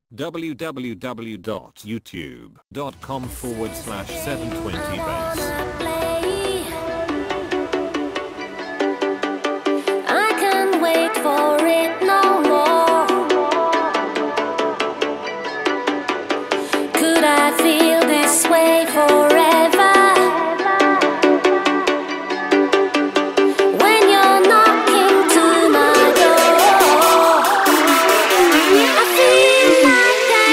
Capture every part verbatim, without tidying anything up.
www.youtube.com forward slash 720 base. I can't wait for it no more. Could I feel this way forever? When you're knocking to my door, I feel like I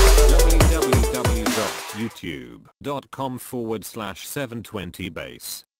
youtube.com forward slash 720 base.